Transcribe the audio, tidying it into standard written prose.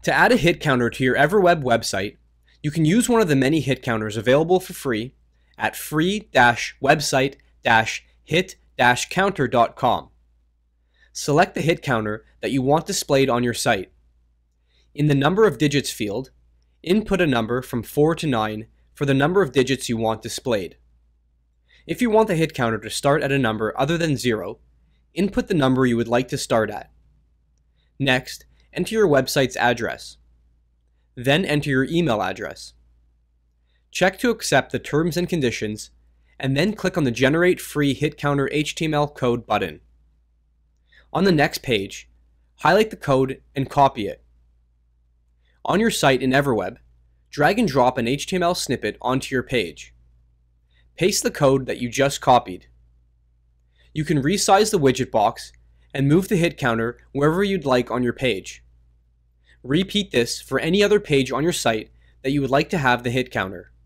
To add a hit counter to your EverWeb website, you can use one of the many hit counters available for free at free-website-hit-counter.com. Select the hit counter that you want displayed on your site. In the number of digits field, input a number from 4 to 9 for the number of digits you want displayed. If you want the hit counter to start at a number other than 0, input the number you would like to start at. Next, enter your website's address. Then enter your email address. Check to accept the terms and conditions, and then click on the Generate Free Hit Counter HTML Code button. On the next page, highlight the code and copy it. On your site in EverWeb, drag and drop an HTML snippet onto your page. Paste the code that you just copied. You can resize the widget box and move the hit counter wherever you'd like on your page. Repeat this for any other page on your site that you would like to have the hit counter.